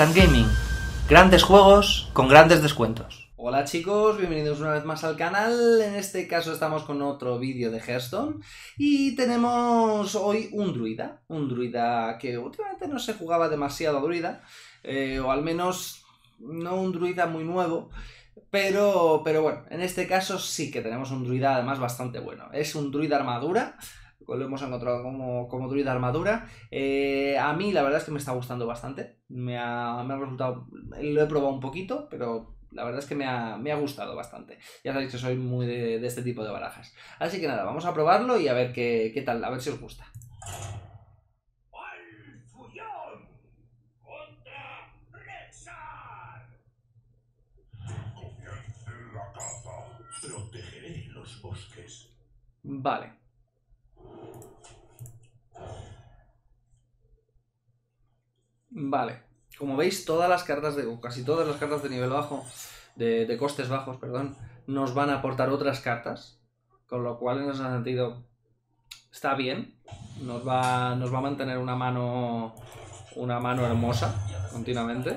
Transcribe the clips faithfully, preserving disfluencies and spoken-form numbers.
Instant Gaming. Grandes juegos con grandes descuentos. Hola chicos, bienvenidos una vez más al canal. En este caso estamos con otro vídeo de Hearthstone y tenemos hoy un druida. Un druida que últimamente no se jugaba demasiado a druida, eh, o al menos no un druida muy nuevo. Pero, pero bueno, en este caso sí que tenemos un druida además bastante bueno. Es un druida armadura, lo hemos encontrado como, como druida armadura. Eh, a mí la verdad es que me está gustando bastante. Me ha, me ha resultado, lo he probado un poquito, pero la verdad es que me ha, me ha gustado bastante. Ya sabéis que soy muy de, de este tipo de barajas. Así que nada, vamos a probarlo y a ver qué, qué tal, a ver si os gusta. Protegeré los bosques. Vale. Vale. Como veis, todas las cartas de, o casi todas las cartas de nivel bajo, de, de costes bajos, perdón, nos van a aportar otras cartas. Con lo cual, en ese sentido, está bien. Nos va, nos va a mantener una mano, una mano hermosa continuamente.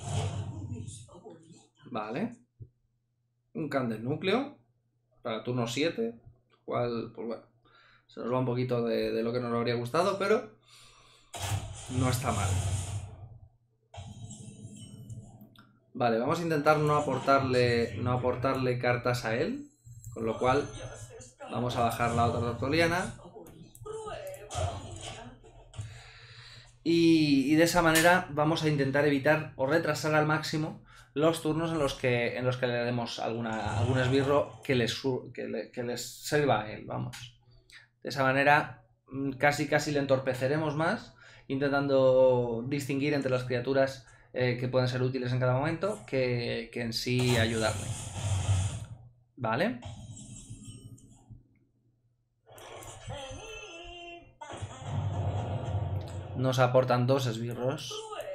Vale. Un can del núcleo para turno siete, cual, pues bueno, se nos va un poquito de, de lo que nos habría gustado, pero no está mal. Vale, vamos a intentar no aportarle, no aportarle cartas a él, con lo cual vamos a bajar la otra Tortoliana. Y, y de esa manera vamos a intentar evitar o retrasar al máximo los turnos en los que, en los que le demos alguna, algún esbirro que les, que, le, que les sirva a él, vamos. De esa manera casi casi le entorpeceremos más, intentando distinguir entre las criaturas eh, que pueden ser útiles en cada momento que, que en sí ayudarle. Vale. Nos aportan dos esbirros.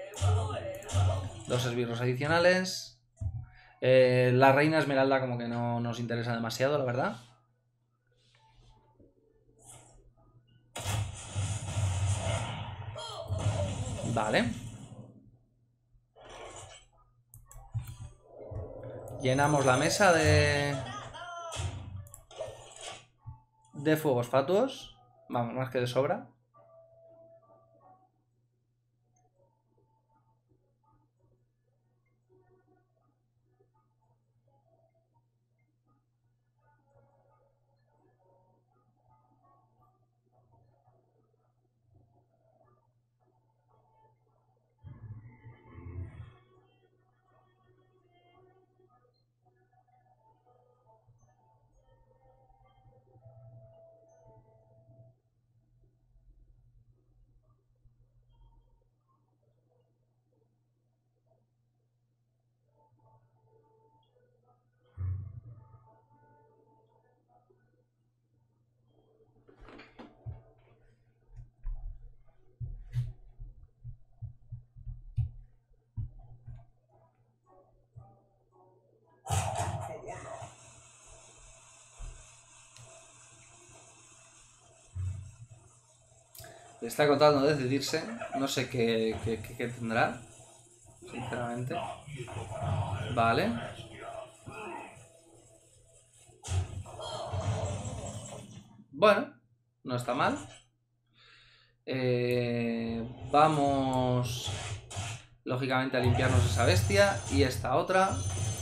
Dos esbirros adicionales. Eh, la reina esmeralda como que no nos interesa demasiado, la verdad. Vale. Llenamos la mesa de... de fuegos fatuos. Vamos, más que de sobra. Le está costando decidirse. No sé qué, qué, qué, qué tendrá, sinceramente. Vale. Bueno, no está mal. Eh, vamos, lógicamente, a limpiarnos esa bestia y esta otra.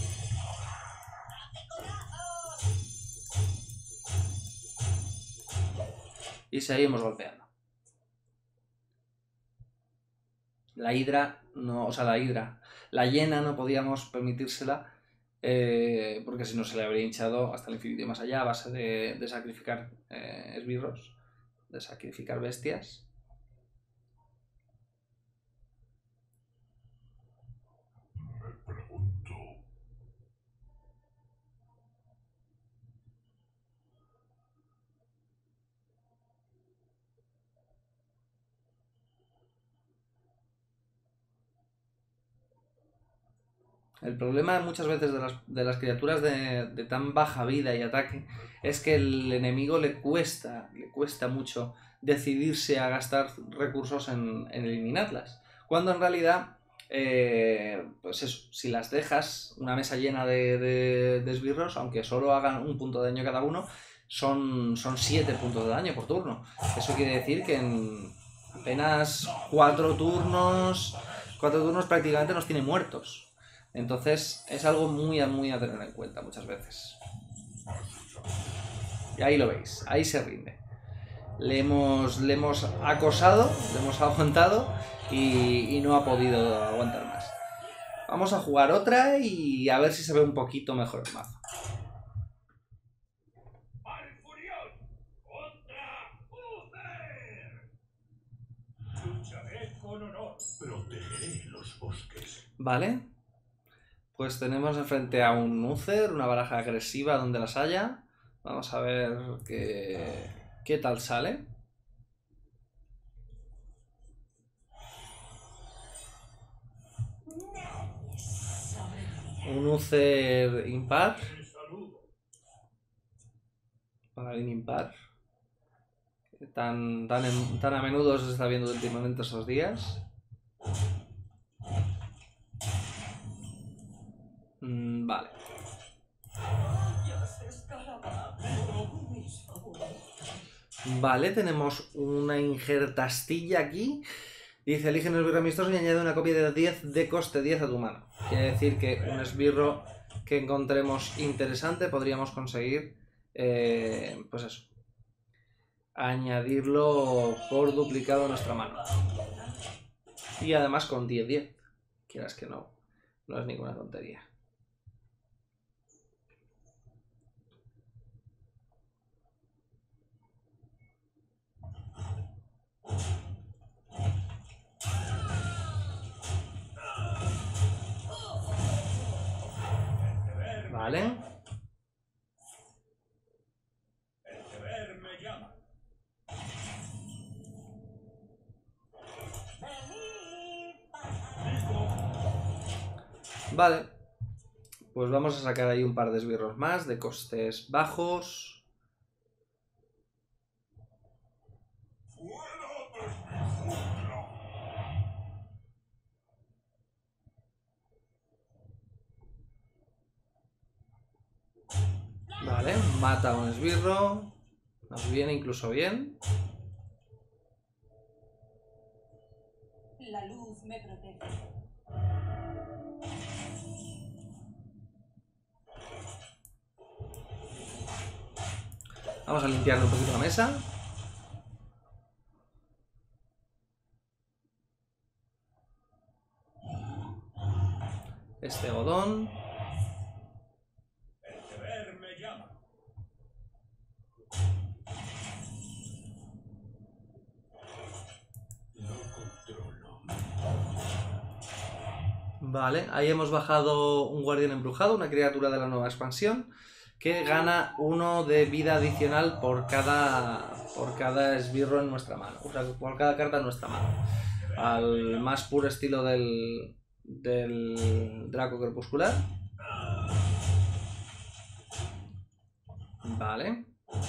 Y seguimos golpeando. La hidra, no, o sea, la hidra, la hiena no podíamos permitírsela, eh, porque si no se le habría hinchado hasta el infinito y más allá a base de, de sacrificar eh, esbirros, de sacrificar bestias. Me pregunto. El problema muchas veces de las, de las criaturas de, de tan baja vida y ataque es que el enemigo le cuesta, le cuesta mucho decidirse a gastar recursos en, en eliminarlas. Cuando en realidad eh, pues eso, si las dejas una mesa llena de, de, de esbirros, aunque solo hagan un punto de daño cada uno, son, son siete puntos de daño por turno. Eso quiere decir que en apenas cuatro turnos, cuatro turnos prácticamente nos tiene muertos. Entonces es algo muy, muy a tener en cuenta muchas veces. Y ahí lo veis, ahí se rinde. Le hemos, le hemos acosado, le hemos aguantado y, y no ha podido aguantar más. Vamos a jugar otra y a ver si se ve un poquito mejor el mazo. Lucharé con honor. Protegeré los bosques. Vale. Pues tenemos enfrente a un Uther, una baraja agresiva donde las haya. Vamos a ver qué, qué tal sale. Un Uther impar. Paladín impar. Tan, tan, en, tan a menudo se está viendo últimamente esos días. Mm, vale. Vale, tenemos una injertastilla aquí. Dice, elige un esbirro amistoso y añade una copia de diez de coste diez a tu mano. Quiere decir que un esbirro que encontremos interesante podríamos conseguir, eh, pues eso, añadirlo por duplicado a nuestra mano. Y además con diez diez. Quieras que no, no es ninguna tontería. Vale. El deber me llama. Vale. Pues vamos a sacar ahí un par de esbirros más de costes bajos. Vale, mata a un esbirro. Nos viene incluso bien. La luz me protege. Vamos a limpiarle un poquito la mesa. Este godón. El deber me llama. No controlo. Vale, ahí hemos bajado un guardián embrujado, una criatura de la nueva expansión, que gana uno de vida adicional por cada, por cada esbirro en nuestra mano, o sea, por cada carta en nuestra mano. Al más puro estilo del, del Draco Crepuscular. Vale.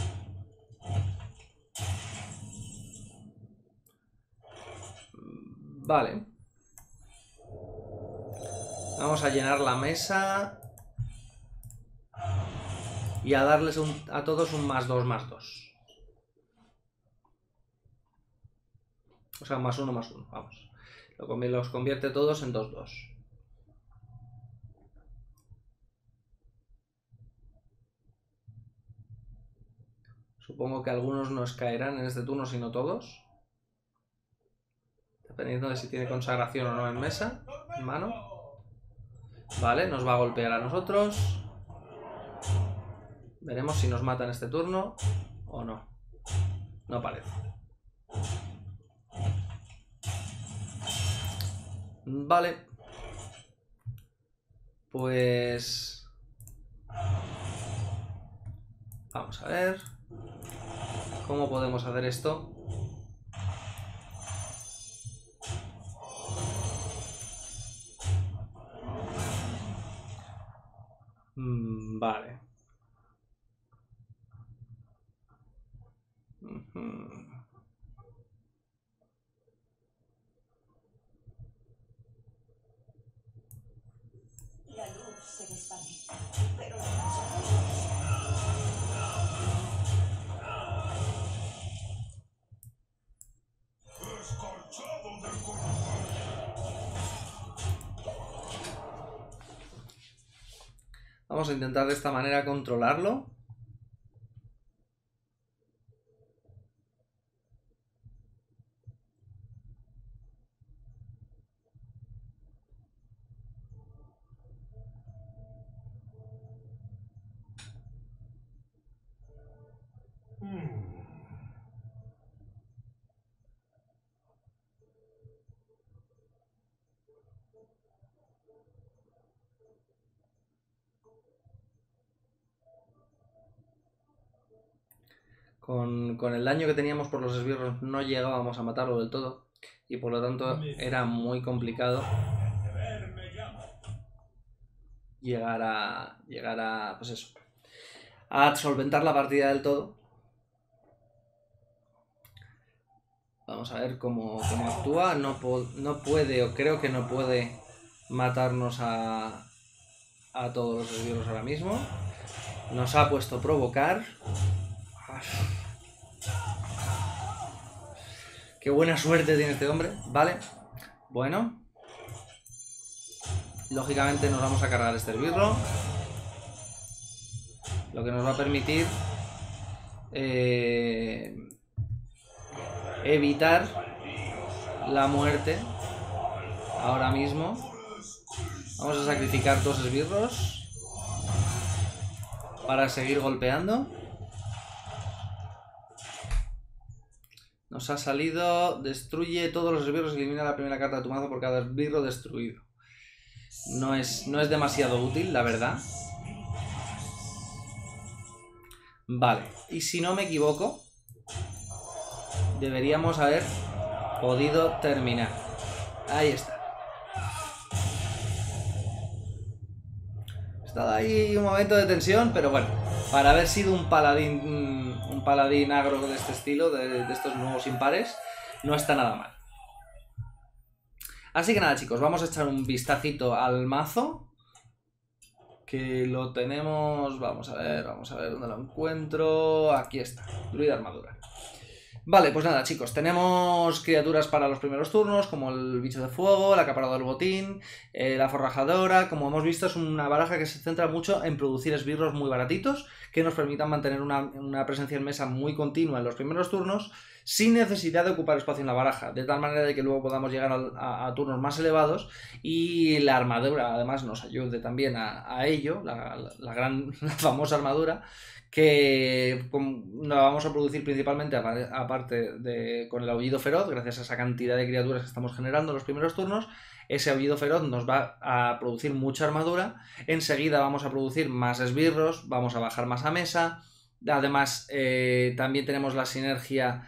Vale. Vamos a llenar la mesa y a darles un, a todos un más dos, más dos. O sea, más uno, más uno, vamos. Los convierte todos en dos dos. Supongo que algunos nos caerán en este turno, si no todos. Dependiendo de si tiene consagración o no en mesa, en mano. Vale, nos va a golpear a nosotros. Veremos si nos mata en este turno o no. No parece. Vale. Pues... vamos a ver. ¿Cómo podemos hacer esto? Mm, vale. Uh-huh. Vamos a intentar de esta manera controlarlo. Con, con el daño que teníamos por los esbirros no llegábamos a matarlo del todo y por lo tanto era muy complicado llegar a, llegar a, pues eso, a solventar la partida del todo. Vamos a ver cómo, cómo actúa. No, no puede, o creo que no puede matarnos a, a todos los esbirros ahora mismo. Nos ha puesto provocar. Qué buena suerte tiene este hombre. Vale. Bueno. Lógicamente nos vamos a cargar este esbirro. Lo que nos va a permitir eh, evitar la muerte ahora mismo. Vamos a sacrificar dos esbirros para seguir golpeando. Nos ha salido, destruye todos los esbirros y elimina la primera carta de tu mazo por cada esbirro destruido. No es, no es demasiado útil, la verdad. Vale, y si no me equivoco, deberíamos haber podido terminar. Ahí está. Estaba ahí un momento de tensión, pero bueno, para haber sido un paladín un paladín agro de este estilo, de, de estos nuevos impares, no está nada mal. Así que nada, chicos, vamos a echar un vistacito al mazo, que lo tenemos, vamos a ver, vamos a ver dónde lo encuentro. Aquí está, druida armadura. Vale, pues nada, chicos, tenemos criaturas para los primeros turnos, como el bicho de fuego, el acaparador del botín, eh, la forrajadora. Como hemos visto, es una baraja que se centra mucho en producir esbirros muy baratitos, que nos permitan mantener una, una presencia en mesa muy continua en los primeros turnos, sin necesidad de ocupar espacio en la baraja, de tal manera de que luego podamos llegar a, a, a turnos más elevados y la armadura además nos ayude también a, a ello, la, la, la gran, la famosa armadura, que la vamos a producir principalmente aparte de con el aullido feroz, gracias a esa cantidad de criaturas que estamos generando en los primeros turnos. Ese aullido feroz nos va a producir mucha armadura, enseguida vamos a producir más esbirros, vamos a bajar más a mesa, además eh, también tenemos la sinergia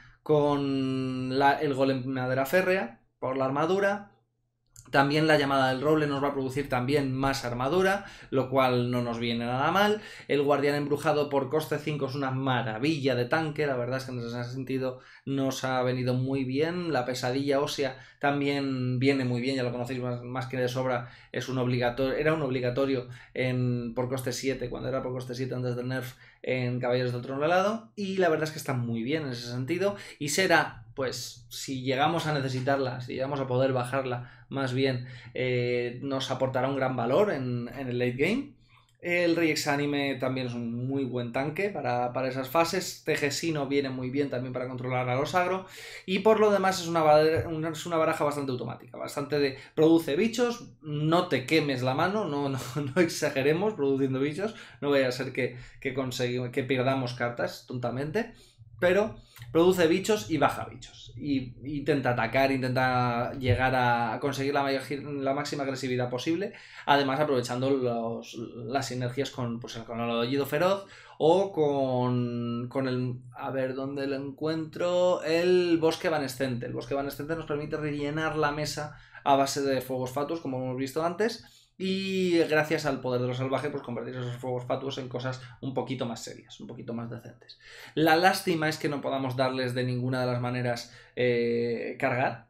con la, el golem madera férrea por la armadura. También la llamada del roble nos va a producir también más armadura, lo cual no nos viene nada mal. El guardián embrujado por coste cinco es una maravilla de tanque, la verdad es que en ese sentido nos ha venido muy bien. La pesadilla ósea también viene muy bien, ya lo conocéis más, más que de sobra, es un obligatorio, era un obligatorio en, por coste siete, cuando era por coste siete antes del nerf en Caballeros del Trono Helado, y la verdad es que está muy bien en ese sentido, y será, pues, si llegamos a necesitarla, si llegamos a poder bajarla, más bien, eh, nos aportará un gran valor en, en el late game. El Rey Exánime también es un muy buen tanque para, para esas fases. Tejesino viene muy bien también para controlar a los agro. Y por lo demás es una, una, es una baraja bastante automática, bastante de produce bichos, no te quemes la mano, no, no, no exageremos produciendo bichos, no vaya a ser que, que, que perdamos cartas tontamente. Pero produce bichos y baja bichos. Y intenta atacar, intenta llegar a conseguir la, la máxima agresividad posible. Además, aprovechando los, las sinergias con, pues, con el aullido feroz o con, con el... A ver, ¿dónde lo encuentro? El bosque evanescente. El bosque evanescente nos permite rellenar la mesa a base de fuegos fatuos, como hemos visto antes. Y gracias al poder de los salvajes, pues convertir esos fuegos fatuos en cosas un poquito más serias, un poquito más decentes. La lástima es que no podamos darles de ninguna de las maneras eh, cargar.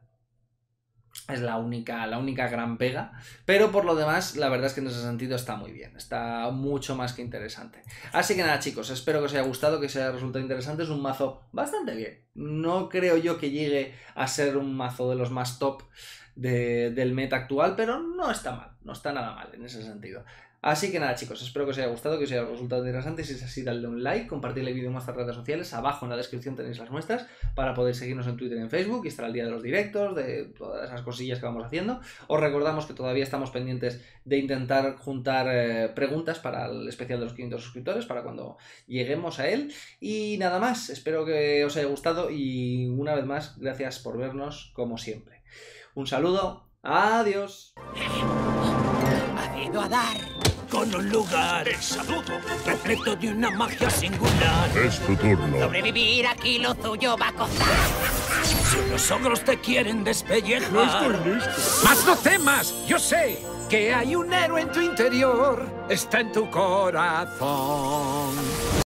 Es la única, la única gran pega. Pero por lo demás, la verdad es que en ese sentido está muy bien. Está mucho más que interesante. Así que nada, chicos, espero que os haya gustado, que os haya resultado interesante. Es un mazo bastante bien. No creo yo que llegue a ser un mazo de los más top De, del meta actual, pero no está mal, no está nada mal en ese sentido. Así que nada, chicos, espero que os haya gustado, que os haya resultado interesante. Si es así, dadle un like, compartidle el vídeo en vuestras redes sociales. Abajo en la descripción tenéis las nuestras para poder seguirnos en Twitter y en Facebook y estar al día de los directos, de todas esas cosillas que vamos haciendo. Os recordamos que todavía estamos pendientes de intentar juntar eh, preguntas para el especial de los quinientos suscriptores, para cuando lleguemos a él. Y nada más, espero que os haya gustado y una vez más, gracias por vernos como siempre. Un saludo, adiós. Ha ido a dar con un lugar exaludo, reflejo de una magia singular. Es tu turno. Sobrevivir aquí lo tuyo va a costar. Si los ogros te quieren despellejar. No estoy listo. Mas no temas, yo sé que hay un héroe en tu interior. Está en tu corazón.